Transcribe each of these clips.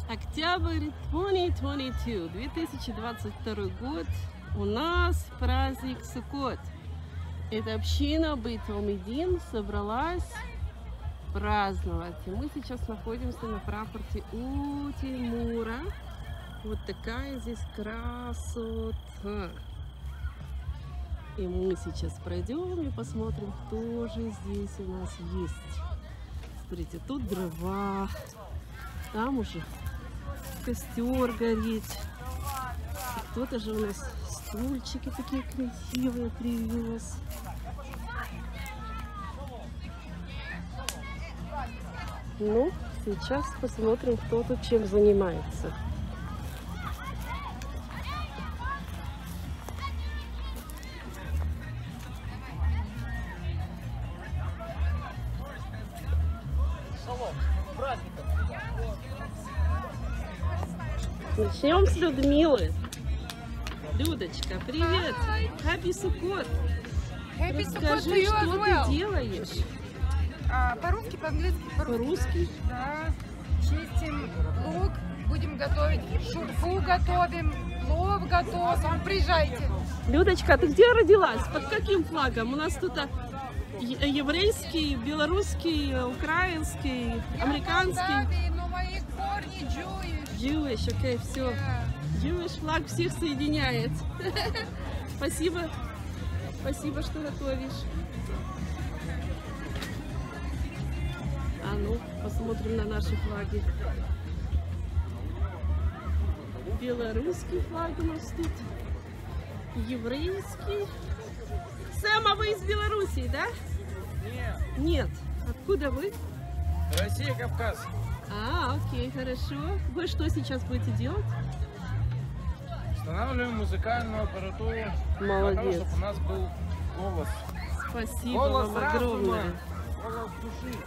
Октябрь 2022 год. У нас праздник Суккот. Эта община Бейт-Талмидим собралась праздновать. И мы сейчас находимся на прапорте у Тимура. Вот такая здесь красота. И мы сейчас пройдем и посмотрим, кто же здесь у нас есть. Смотрите, тут дрова, там уже костер горит. Кто-то же у нас стульчики такие красивые привез. Ну, сейчас посмотрим, кто тут чем занимается. Начнем с Людмилы. Людочка, привет! Happy Sukkot! Расскажи, что ты делаешь? По-русски, по-английски, по-русски. Да. Чистим лук, будем готовить, шурпу готовим, плов готовим. Приезжайте. Людочка, ты где родилась? Под каким флагом? У нас тут еврейский, белорусский, украинский, американский. Но мои корни Jewish. Jewish, окей, все. Jewish флаг всех соединяет. Спасибо. Спасибо, что готовишь. А ну, посмотрим на наши флаги. Белорусский флаг у нас тут. Еврейский. Сэм, а вы из Белоруссии, да? Нет. Нет. Откуда вы? Россия, Кавказ. А, окей, хорошо. Вы что сейчас будете делать? Устанавливаем музыкальную аппаратуру. Молодец. Для того, чтобы у нас был голос. Спасибо Голос вам огромное. разума, голос души.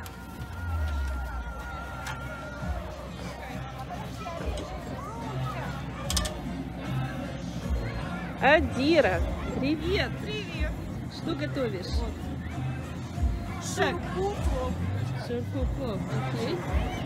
Адира, привет. Привет. Что готовишь? Шурпу. Шурпу, плов, окей.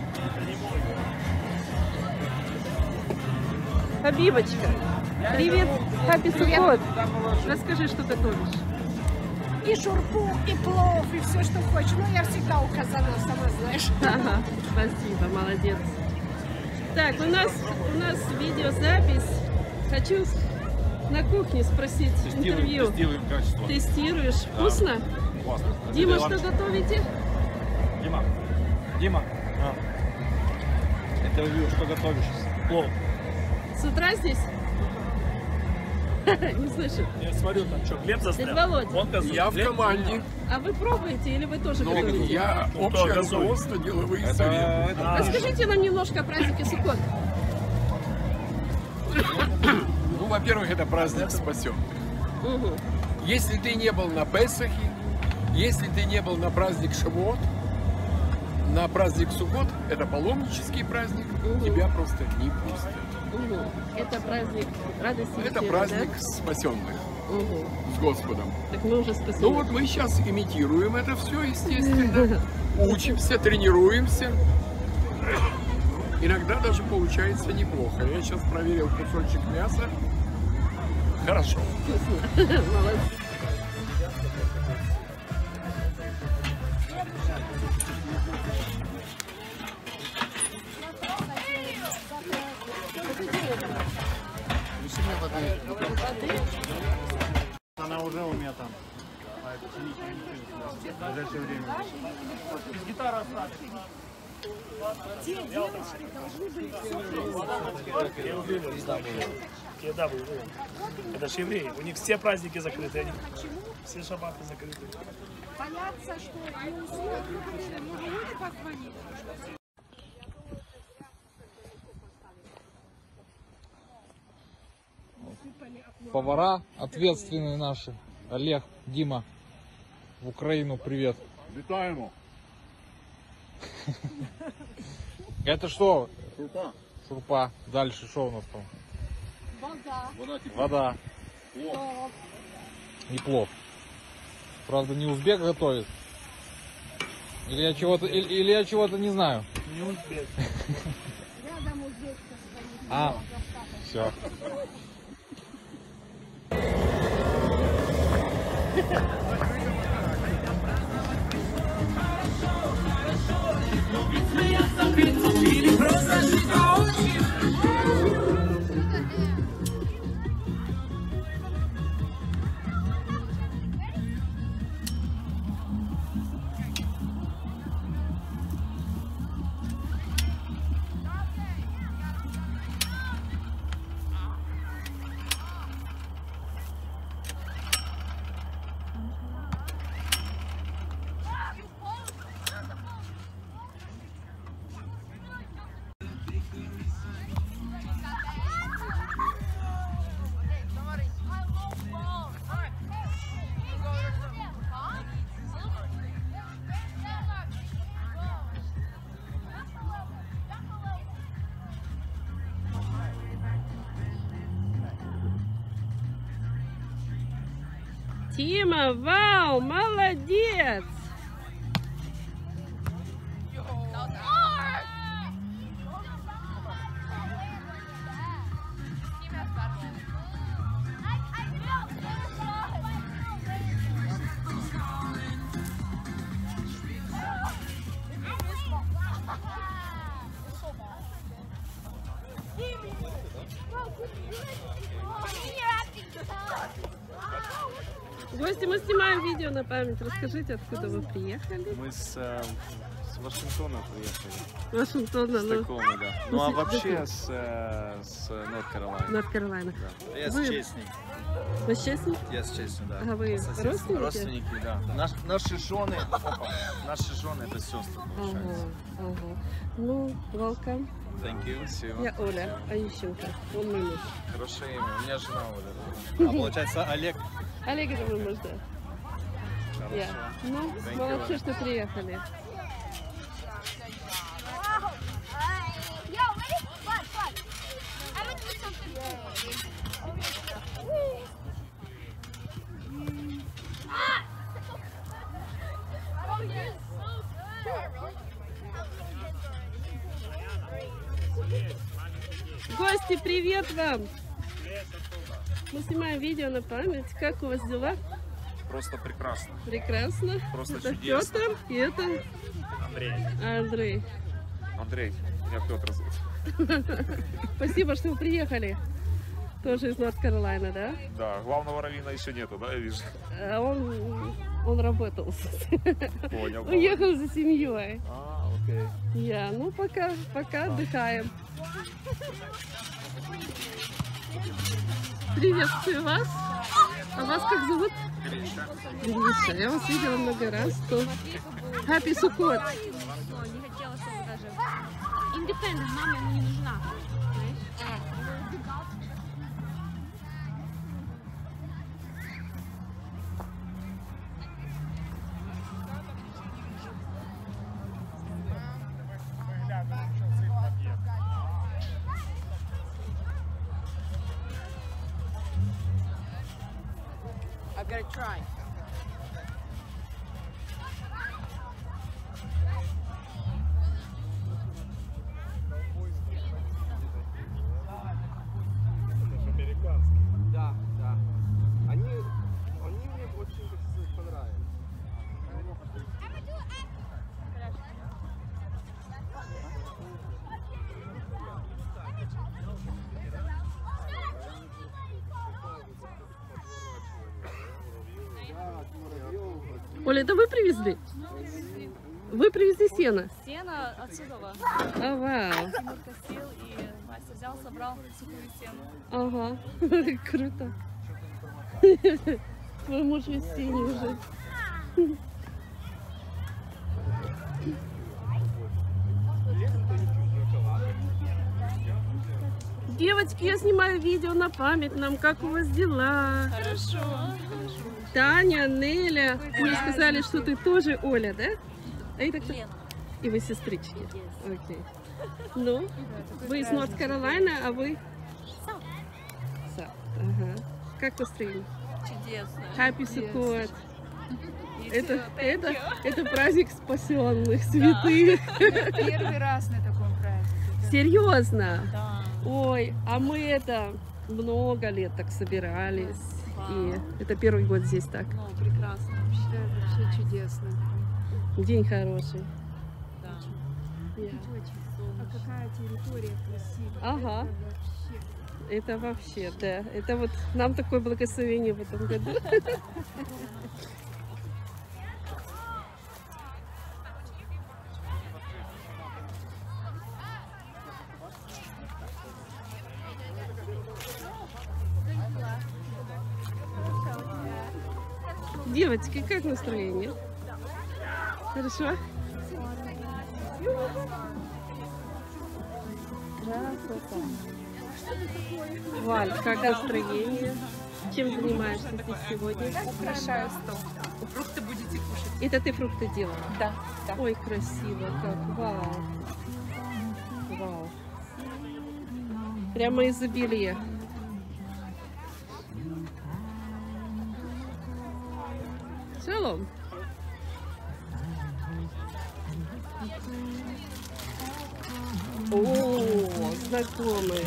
Хабибочка, привет. Happy Sukkot. Расскажи, что готовишь. И шурпу, и плов, и все, что хочешь. Но я всегда указана, сама знаешь. Ага, спасибо, молодец. Так, у нас видеозапись. Хочу на кухне спросить интервью. Тестируем качество. Тестируешь? Вкусно? Классно. Дима, что готовите? Дима. Интервью, что готовишь? Плов. С утра здесь? Не слышу. Я смотрю, там что, хлеб Дядь застрял? Володя, Я в команде. а вы пробуете или вы тоже готовите? Я общее руководство, деловые советы. Расскажите нам немножко о празднике Суккот. Ну, во-первых, это праздник спасенных. Угу. Если ты не был на Песахе, если ты не был на праздник Шавуот, на праздник Суккот, это паломнический праздник, тебя просто не пустят. Угу. Это праздник радости. Это веселья, праздник да? спасенных Угу. с Господом. Так мы уже спасены. Ну вот мы сейчас имитируем это все, естественно. Учимся, тренируемся. Иногда даже получается неплохо. Я сейчас проверил кусочек мяса. Хорошо. Вкусно. Молодец. Она уже у меня там. А это в ближайшее время. Без гитары остались. Те девочки должны были Я да, вы. Это же евреи. У них все праздники закрыты. Все шаббаты закрыты. бояться, что не усвоят, много люди позвонить. Повара ответственные наши. Олег, Дима, в Украину привет. Витаємо. Это что? Шурпа. Шурпа. Дальше что у нас там? Вода. Вода. Плов. И плов. Правда, не узбек готовит. Или я чего-то не знаю. Не узбек. Рядом А, все. Тима, вау, молодец! Гости, мы снимаем видео на память. Расскажите, откуда вы приехали? Мы с Вашингтона приехали. Вашингтона, С ну. Такомы, да. Ну а вообще с Норт-Каролайны. Норт-Каролайна. Да. Я с Вы- Честни. Вы с Честни? Я с Честни, да. А вы Соседство. родственники? Родственники, да. Наши жены, наши жены это сестры, получается. Ага, ага. Ну, welcome. Thank you. Спасибо. Я Оля Онищенко. Он мой муж. Хорошее имя. У меня жена Оля. А получается Олег. Олег, это мой муж, да. Я. Ну, Thank you. молодцы, что приехали. Гости, привет вам! Мы снимаем видео на память. Как у вас дела? Просто прекрасно. Прекрасно. Просто Это чудесно. Петр и это Андрей. Андрей, я Петр зовут. Спасибо, что вы приехали. Тоже из Норт-Каролайна, да? Да, главного раввина еще нету, да, я вижу. А он работал. Понял. Уехал за семьей. А, окей. Я, ну пока отдыхаем. Приветствую вас. А вас как зовут? Гриша. Я вас видела много раз. Happy Sukkot. Не хотела, чтобы даже... Independent, маме ему не нужна. I gotta try. Да, да. Они мне очень понравились. Оля, это вы привезли? Вы привезли сено? Сено отсюда. А, вау. Тимур косил, и Вася взял, собрал сухую сено. Ага, круто. Твой муж весь синий уже. Девочки, я снимаю видео на память нам. Как у вас дела? Хорошо. Таня, Неля. Мне сказали, что ты тоже Оля, да? А это кто? И вы сестрички? Окей. Ну, вы из Норт-Каролайна, а вы? Саут. Ага. Как настроение? Чудесно. Happy Sukkot. И Это, всё, это праздник спасенных, святых. Первый раз на таком празднике. Серьезно? Да. Ой, а мы это много лет так собирались. И это первый год здесь так. Ну, прекрасно вообще. Вообще чудесно. День хороший. Да. А какая территория красивая. Ага. Это вообще, да. Это вот нам такое благословение в этом году. Девочки, как настроение? Хорошо? Красота. Валь, как настроение? Чем занимаешься здесь сегодня? Украшаю стол. Фрукты будете кушать? Это ты фрукты делала? Да. Да. Ой, красиво как. Вау. Вау. Прямо изобилие. Шалом. О, знакомые.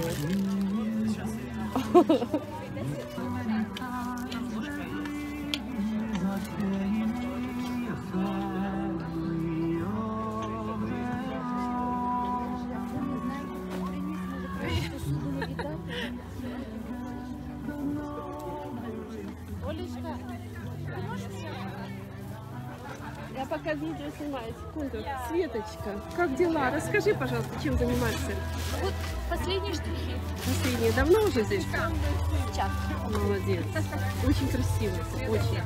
Я пока видео снимаю, секунду. Светочка, как дела? Расскажи, пожалуйста, чем занимаешься? Вот последние штрихи. Последние. Давно уже здесь? Час. Молодец. Очень красиво. Очень.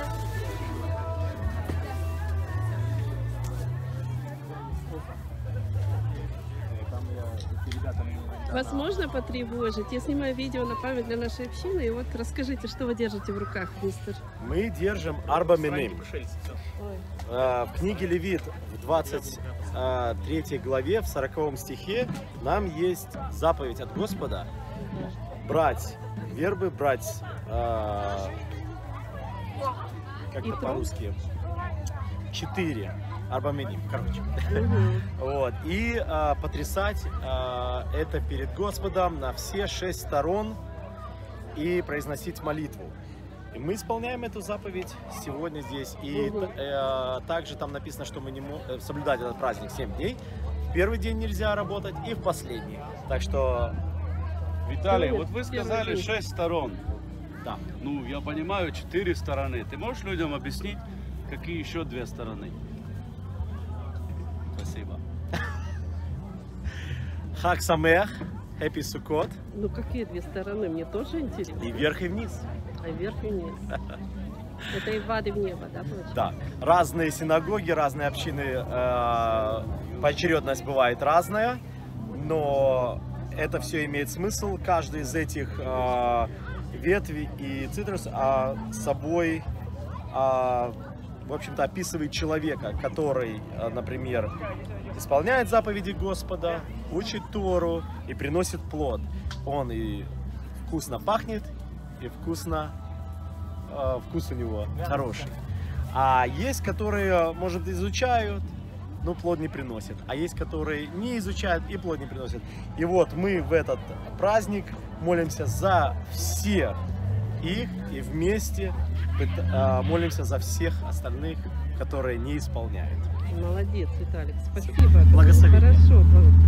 Вас можно потревожить? Я снимаю видео на память для нашей общины. И вот расскажите, что вы держите в руках, мистер? Мы держим Арба Миним. Ой. В книге Левит в 23 главе, в 40 стихе нам есть заповедь от Господа брать вербы, брать, как это по-русски, 4 Арба Миним, короче. Вот. И потрясать это перед Господом на все 6 сторон и произносить молитву. И мы исполняем эту заповедь сегодня здесь. И также там написано, что мы не можем соблюдать этот праздник 7 дней. В первый день нельзя работать и в последний. Так что... Виталий, вот вы сказали 6 сторон. Да. Ну, я понимаю, 4 стороны. Ты можешь людям объяснить, какие еще 2 стороны? Спасибо. Хаг Самех, Happy Sukkot. Ну, какие 2 стороны? Мне тоже интересно. И вверх, и вниз. А вверх и вниз. Это и в ад, и в небо, да? Получается? Да. Разные синагоги, разные общины, поочередность бывает разная, но это все имеет смысл. Каждый из этих ветвей и цитрус собой, в общем-то, описывает человека, который, например, исполняет заповеди Господа, учит Тору и приносит плод. Он и вкусно пахнет, и вкус у него хороший. А есть, которые, может, изучают, но плод не приносят. А есть, которые не изучают и плод не приносят. И вот мы в этот праздник молимся за всех их и вместе молимся за всех остальных, которые не исполняют. Молодец, Виталик, спасибо. Благослови. Хорошо.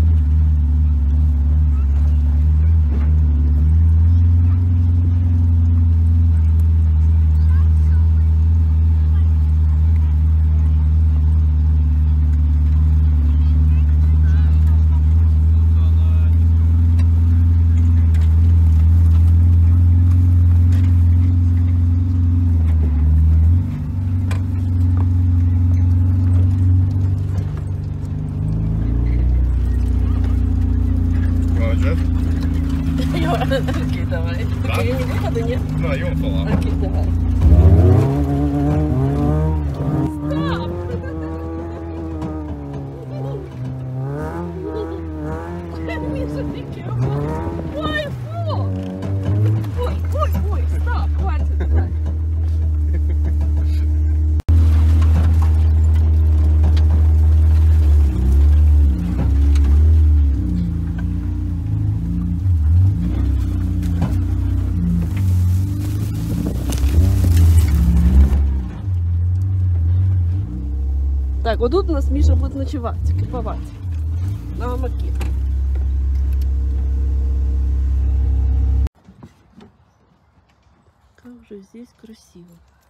Окей, давай. Окей, не выхода, нет? Да, ёмфала. Окей, давай. Ой, фу! Ой, стоп, хватит. Так, вот тут у нас Миша будет ночевать, кайфовать. На гамаке. Как же здесь красиво.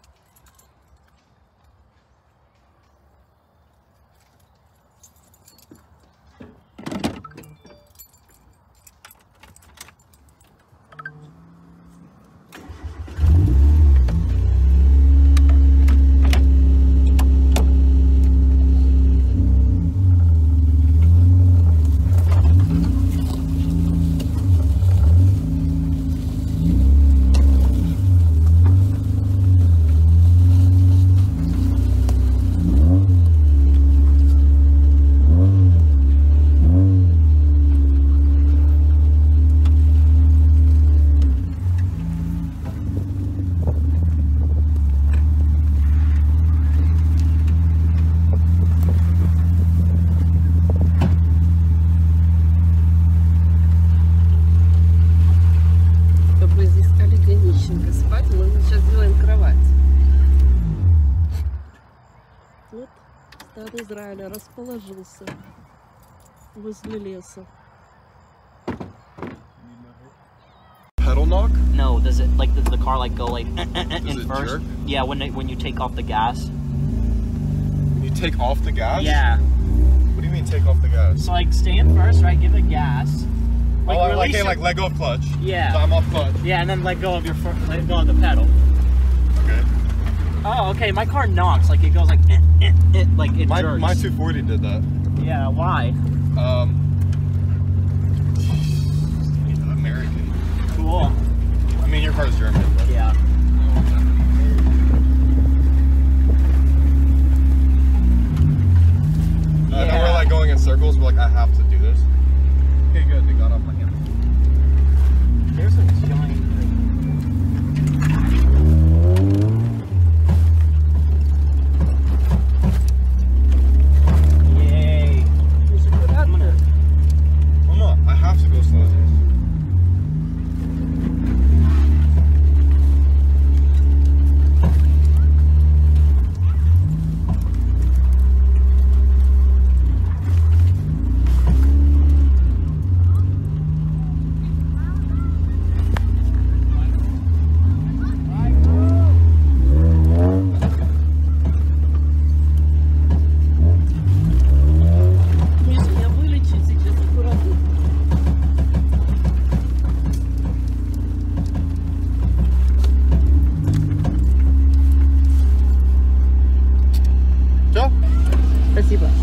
Вот стад Израиля расположился возле леса. Pedal knock? No, does it like does the car like go like in it first? jerk? Yeah, when you take off the gas. You take off the gas? Yeah. What do you mean take off the gas? So like stay in first, right? Give it gas. Like, oh, release like let go of clutch. Yeah. So I'm off clutch. Yeah, and then let go of your foot, let go of the pedal. Okay. Oh, okay. My car knocks like it goes like like it jerks. My 240 did that. Yeah. Why? American. Cool. I mean, your car's German. But. Yeah. I know we're like going in circles, but like I have to do this. Okay, good. They got off my hand. There's a giant. Yay! I'm gonna. Oh no, I have to go slow as this. Спасибо.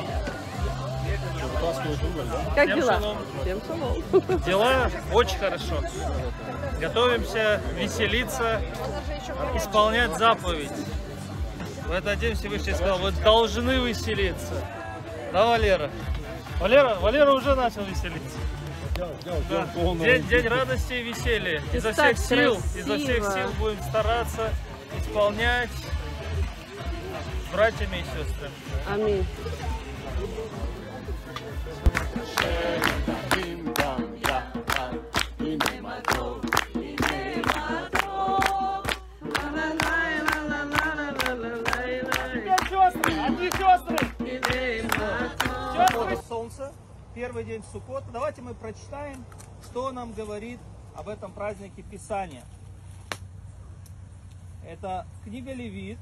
Как Всем дела? шалом. Всем шалом. Дела очень хорошо. Готовимся веселиться, исполнять заповедь. В этот день Всевышний сказал, вы должны веселиться. Да, Валера? Валера уже начал веселиться. Да. День радости и веселья. Изо всех сил будем стараться исполнять с братьями и сестрами. Аминь. Солнце, первый день Суккота. Давайте мы прочитаем, что нам говорит об этом празднике Писания. Это книга Левит.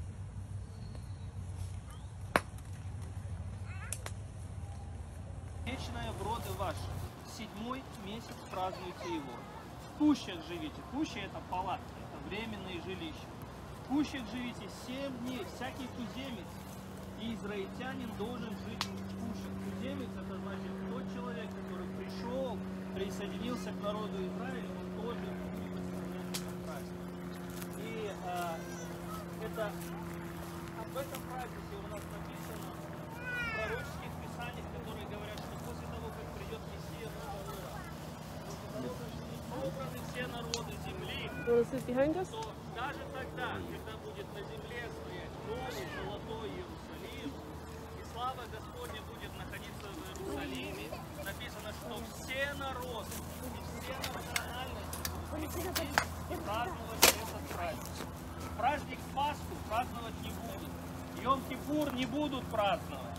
Вечное в роды ваши, 7-й месяц празднуйте его. В кущах живите. Кущи это палатки, это временные жилища. В кущах живите 7 дней. Всякий туземец и израильтянин должен жить в кущах. Туземец это значит тот человек, который пришел, присоединился к народу Израиля, он тоже будет исполнять праздник. И это об этом празднике у нас написано в пророческих писаниях, которые говорят, что после того, как придет Мессия нового мира, после того, как будут собраны все народы земли, то даже тогда, когда будет на земле стоять новый золотой Иерусалим, и слава Господня будет находиться в Иерусалиме, написано, что все народы и все национальности будут приходить и праздновать этот праздник. Праздник Пасху праздновать не будут. И Йом-Кипур не будут праздновать.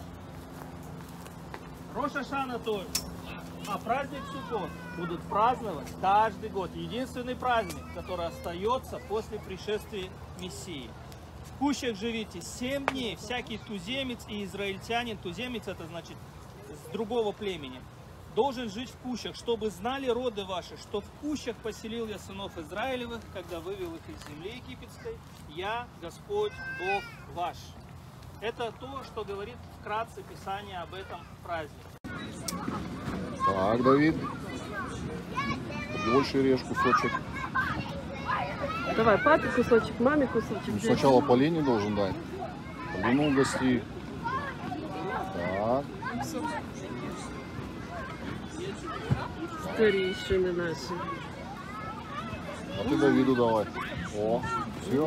Рош ха-Шана тоже. А праздник Суккот будут праздновать каждый год. Единственный праздник, который остается после пришествия Мессии. В кущах живите 7 дней. Всякий туземец и израильтянин, туземец это значит с другого племени, должен жить в кущах, чтобы знали роды ваши, что в кущах поселил я сынов Израилевых, когда вывел их из земли египетской. Я Господь Бог ваш. Это то, что говорит вкратце Писание об этом празднике. Так, Давид. Больше режь кусочек. Давай, папе кусочек, маме кусочек. Ну, сначала Полине должен дать. Полину угости. Так. Старейшины наши. А ты Давиду давай. О, все.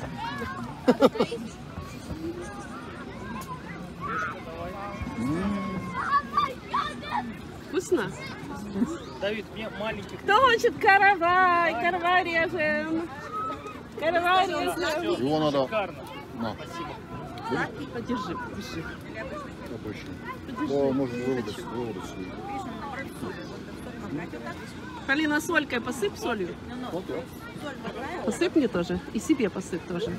Вкусно? Давид, мне маленький. Кто хочет каравай? Каравай режем. Каравай режем. Его надо. Шикарно. На. Подержи, подержи. Обычно. Да, может выводить. Полина, солькой посыпь солью. Вот так. Посыпь мне тоже. И себе посыпь тоже.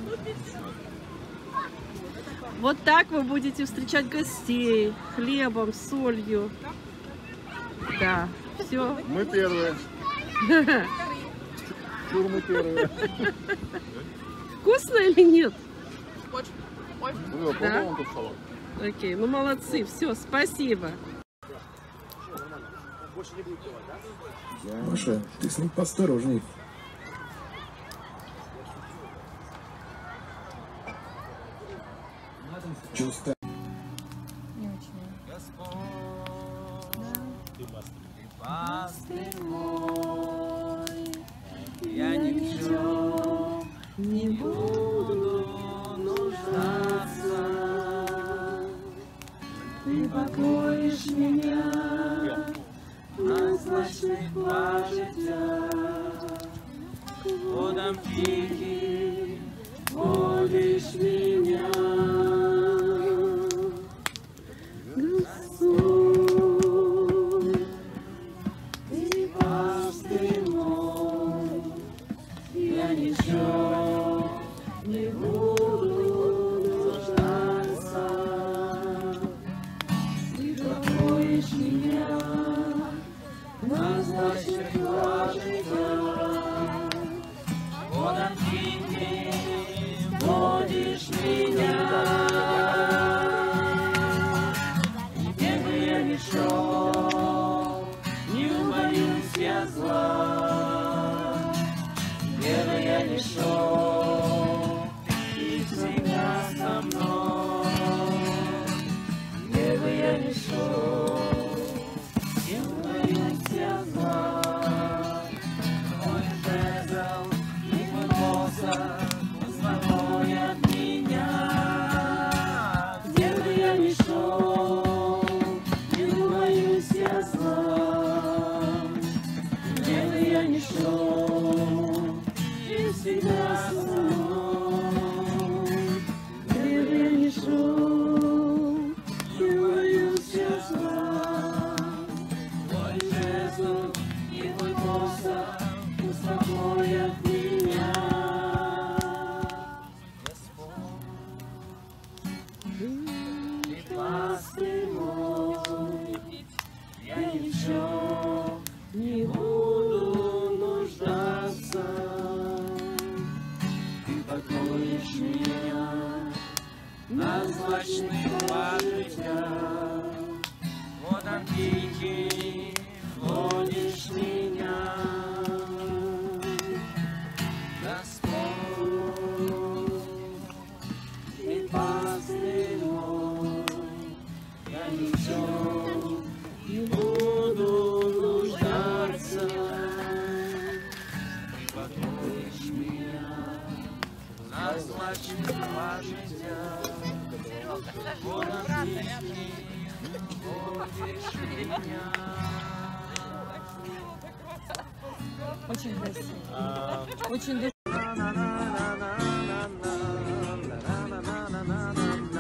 Вот так вы будете встречать гостей. Хлебом, солью. Да, все. Мы первые. Чур мы первые. Вкусно или нет? Очень. Ну, Да? он тут салат. Окей, ну молодцы. Все, спасибо. Маша, ты с ним поосторожней. Чувство. Не очень. Пастырь мой, я ни в чем не буду нуждаться. Ты покоишь меня на злачных пажитях, водам тихим водишь меня. Очень красиво. Очень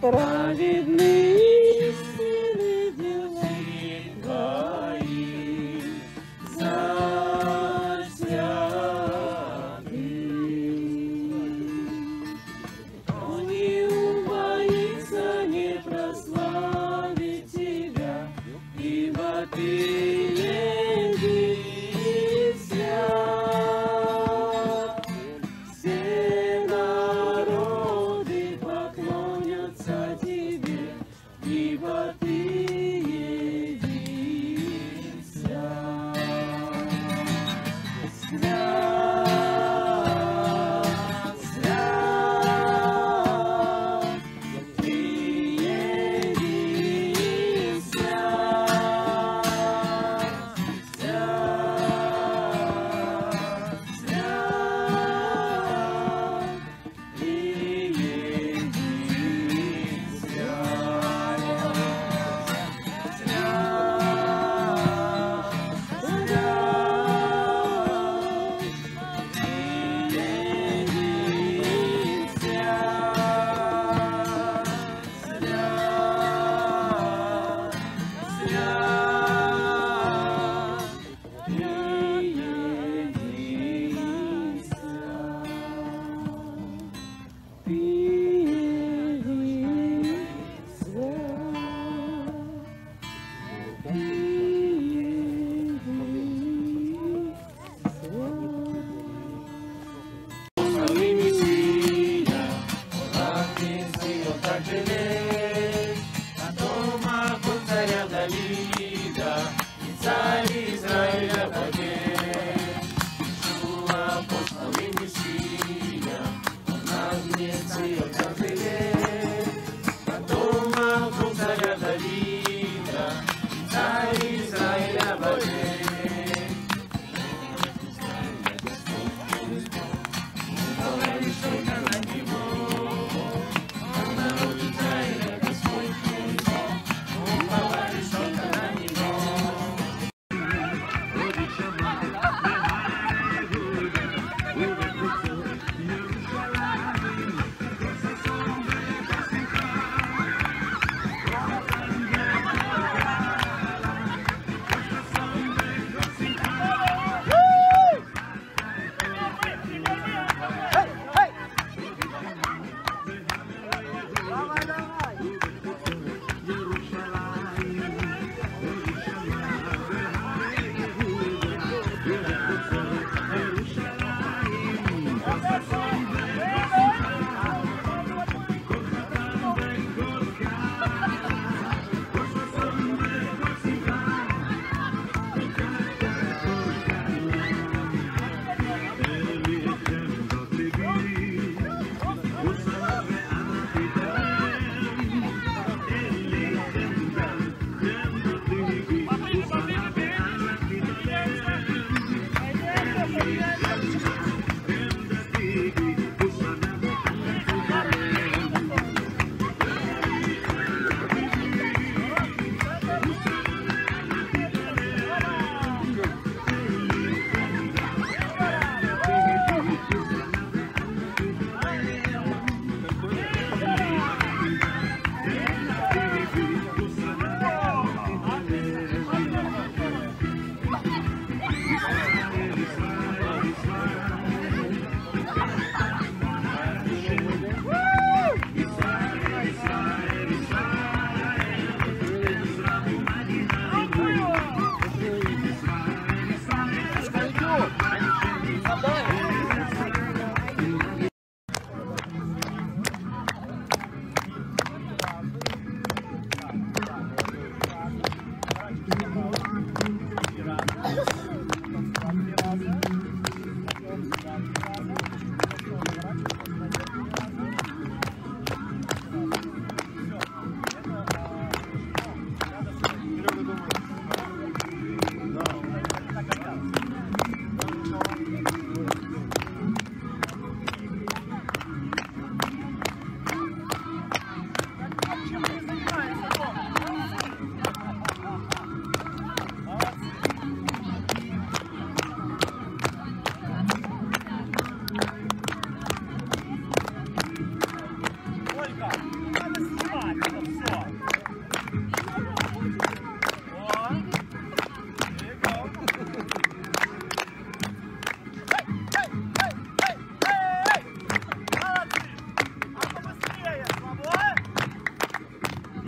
праведные силы делают твои засяды. Кто не убоится не прославить тебя, ибо ты един свят. Все народы поклонятся тебе, ибо ты един свят. Свят, свят, ты един свят.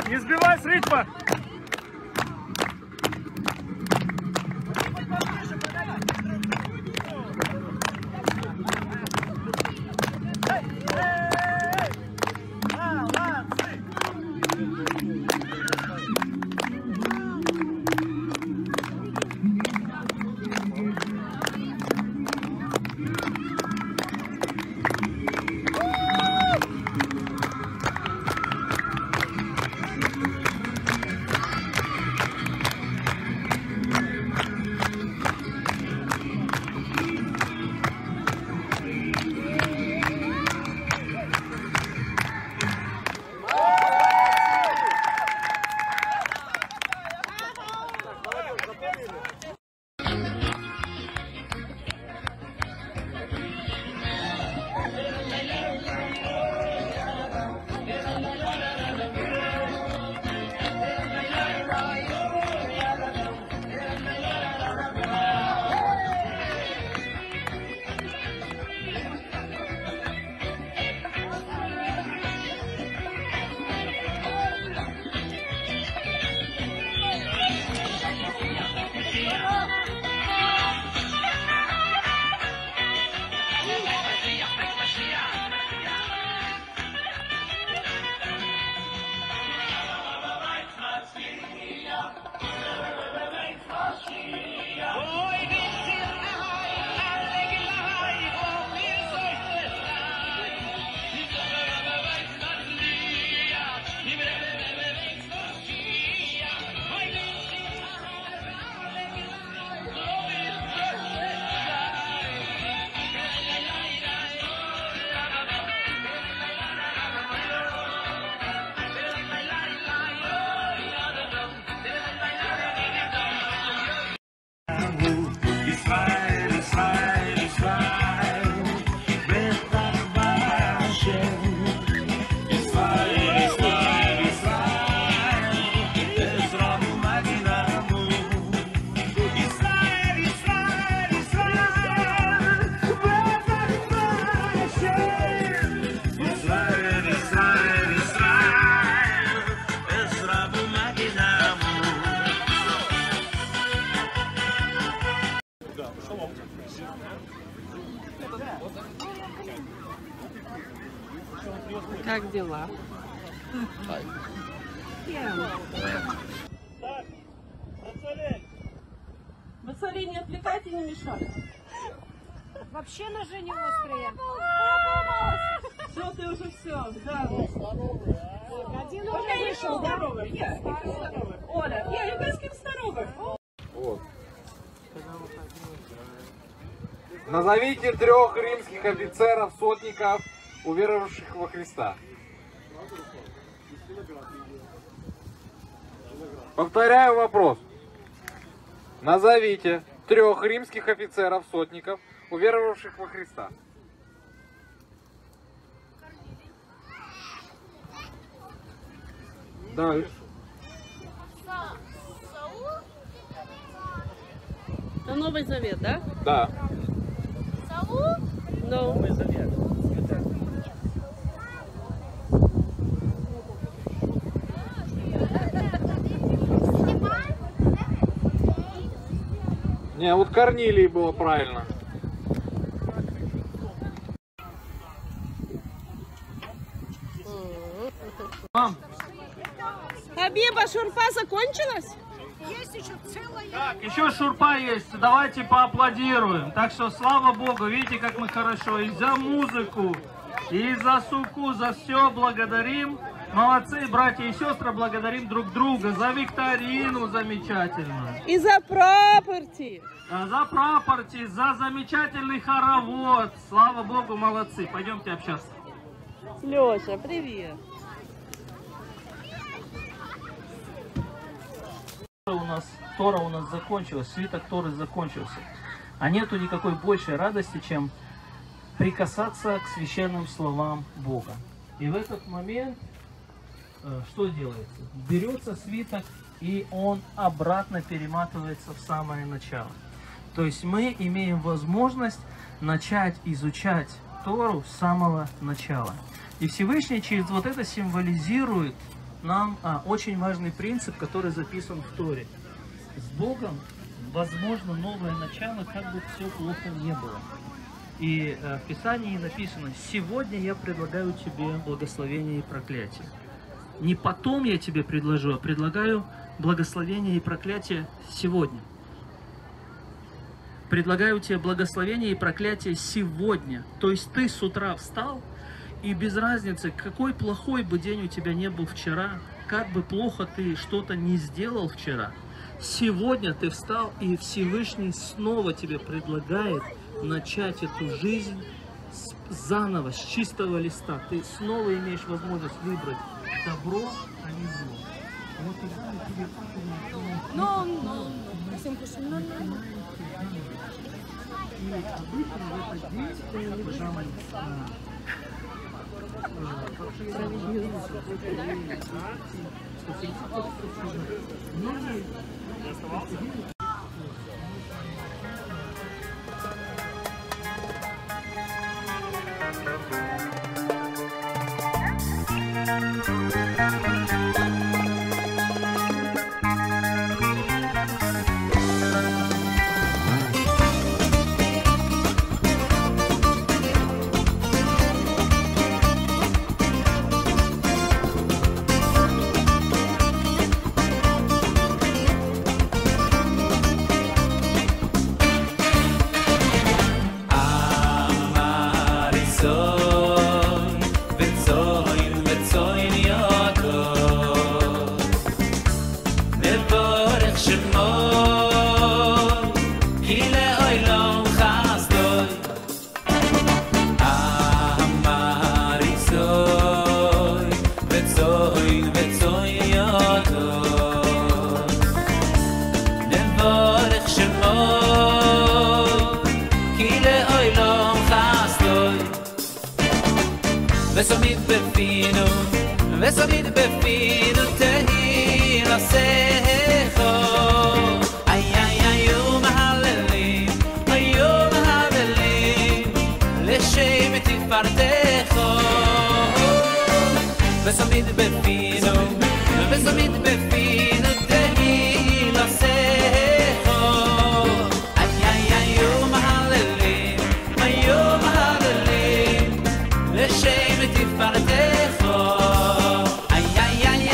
Не сбивай с ритма! Как дела? Бацали, не отвлекайте, не мешайте. Вообще ножи не острые. Все, ты уже все. Да. Один уже вышел. Здоровый. Оля, я с кем здоровый. Вот. Назовите 3 римских офицеров, сотников, уверовавших во Христа. Повторяю вопрос. Назовите 3 римских офицеров, сотников, уверовавших во Христа. Дальше. Это Новый Завет, да? Да. Новый Завет. Не, вот Корнилий было правильно. Хабиба, шурпа закончилась? Есть еще целая. Так, еще шурпа есть. Давайте поаплодируем. Так что, слава Богу, видите, как мы хорошо. И за музыку, и за суку, за все благодарим. Молодцы, братья и сестры, благодарим друг друга. За викторину замечательную. И за прапорти. За прапорти, за замечательный хоровод. Слава Богу, молодцы. Пойдемте общаться. Леша, привет. Тора у нас закончилась, свиток Торы закончился. А нету никакой большей радости, чем прикасаться к священным словам Бога. И в этот момент что делается? Берется свиток, и он обратно перематывается в самое начало. То есть мы имеем возможность начать изучать Тору с самого начала. И Всевышний через вот это символизирует нам очень важный принцип, который записан в Торе. С Богом возможно новое начало, как бы все плохо не было. И в Писании написано: сегодня я предлагаю тебе благословение и проклятие. Не потом я тебе предложу, а предлагаю благословение и проклятие сегодня. Предлагаю тебе благословение и проклятие сегодня. То есть ты с утра встал, и без разницы, какой плохой бы день у тебя не был вчера, как бы плохо ты что-то не сделал вчера, сегодня ты встал, и Всевышний снова тебе предлагает начать эту жизнь заново, с чистого листа. Ты снова имеешь возможность выбрать добро, а не зло. Вот тогда тебе и обычно в этот день, пожалуй, וסומית בפינו, וסומית בפינו תהי נוסחו. איי איי היו מהללים, היו מהללים, לשם תפארתךו. וסומית בפינו, וסומית בפינו תהי נוסחו. איי איי היו מהללים, היו מהללים, לשם תפארתךו. איי איי איי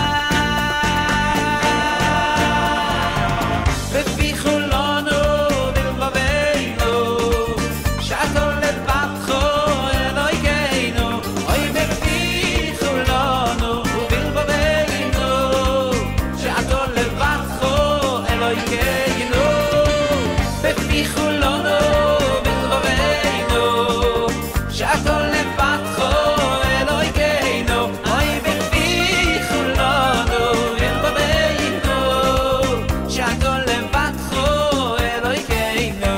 בפי חולנו בלבבינו, שעתו לפתחו אלוהינו. אוי בפי חולנו בלבבינו, שעתו לפתחו אלוהינו. בפי חולנו בלבבינו, שעתו לפתחו אלוהינו. אוי בפי חולנו בלבבינו, שעתו לפתחו אלוהינו.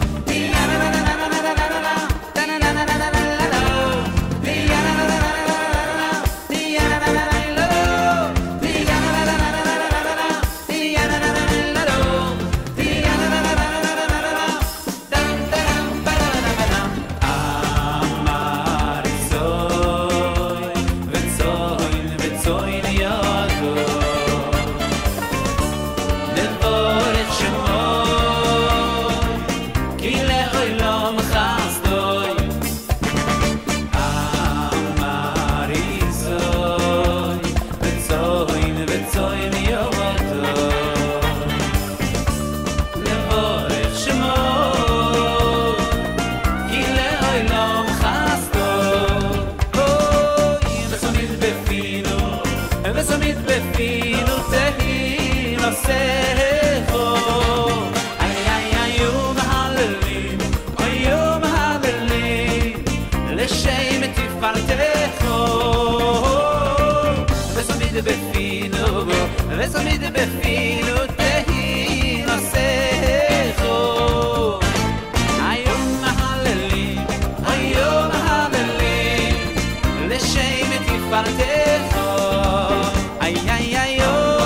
וסומית בפינו תהי נוסחו. איי איי היו מהללים, היו מהללים, לשם תפארתךו. וסומית בפינו, וסומית בפינו תהי נוסחו. היו מהללים, היו מהללים, לשם תפארתךו. איי איי איי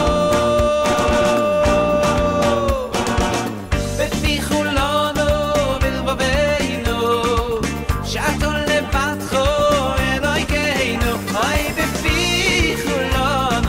בפי חולנו בלבבינו, שעתו לפתחו אלוהינו. אוי בפי חולנו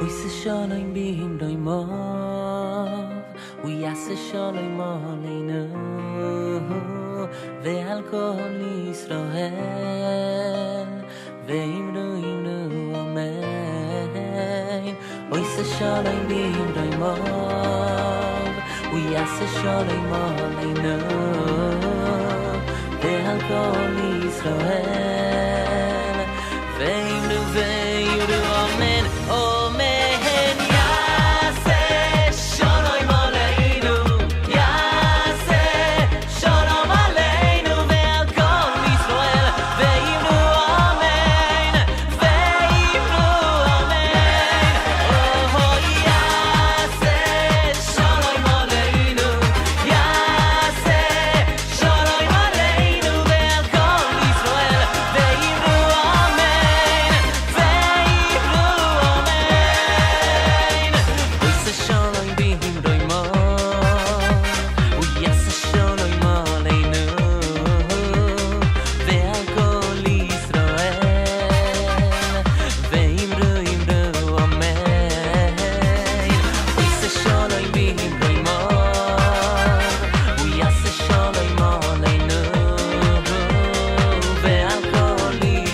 se shalom bim doimov uyase shalom aleinu ve'al kol Yisrael ve'imru amen. Oy se shalom bim doimov uyase shalom aleinu ve'al kol Yisrael ve'imru amen. Amen. Yaseh shalom aleinu, Yaseh shalom aleinu ve'al kol Yisrael ve'imru amen, ve'imru amen. Oh, Yaseh shalom aleinu, Yaseh shalom aleinu ve'al kol Yisrael ve'imru amen, ve'imru amen. Oy se shalom bim doimov uyase shalom aleinu ve'al kol Yisrael ve'imru amen. Oy se shalom bim doimov uyase shalom aleinu ve'al kol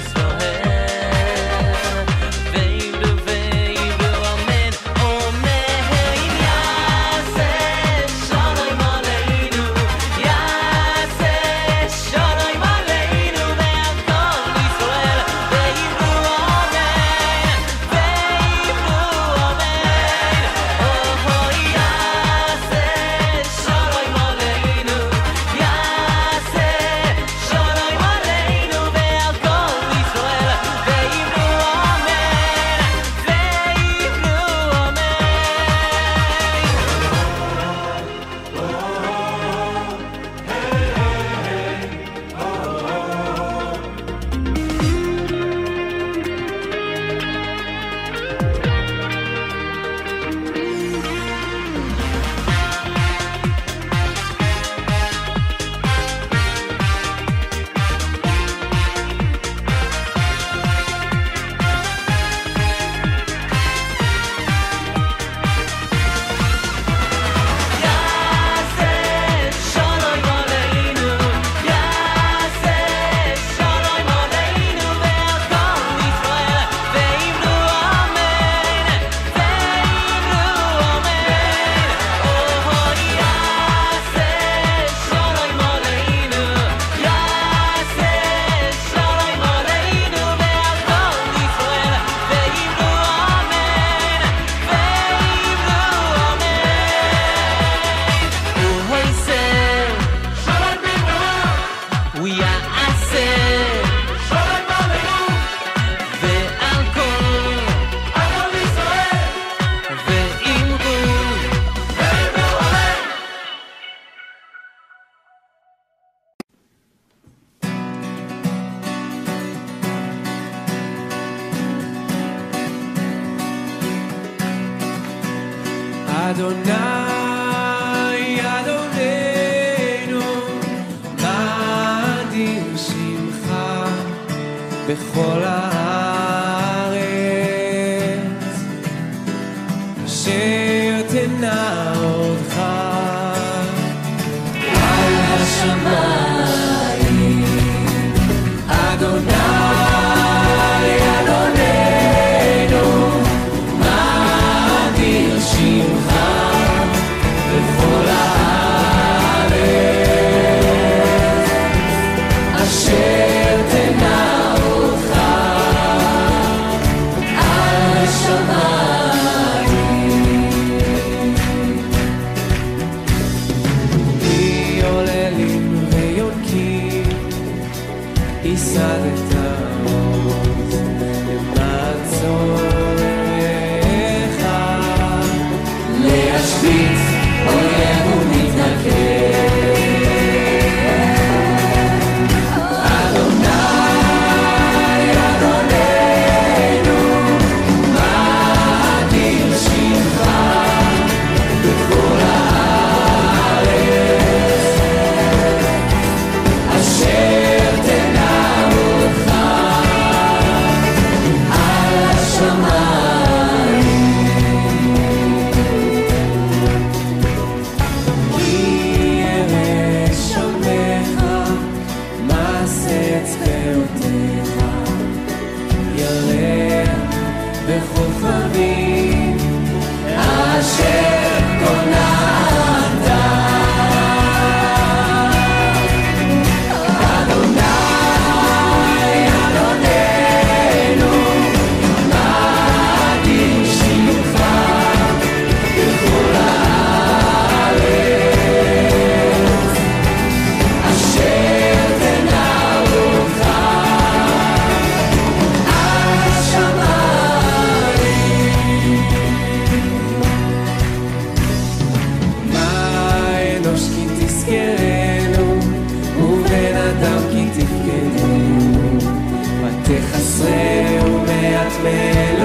Yisrael ve'imru amen. Amen. Yaseh shalom aleinu, Yaseh shalom aleinu ve'al kol Yisrael ve'imru amen, ve'imru amen. Oh, Yaseh shalom aleinu, Yaseh shalom aleinu ve'al kol Yisrael ve'imru amen, ve'imru Yaseh shalom aleinu, Yaseh shalom aleinu ve'al kol Yisrael ve'imru amen, ve'imru amen. Oh, Yaseh shalom aleinu, Yaseh shalom aleinu ve'al kol Yisrael ve'imru amen, ve'imru amen. Oy se shalom bim uyase shalom aleinu ve'al kol Yisrael ve'imru amen. Adonai, Adonenu, Nadir Shimcha bechol haaretz, asher tena'odcha al hashamayim. Adonai, Adonenu, Nadir Shimcha bechol haaretz, asher tena'odcha Amen.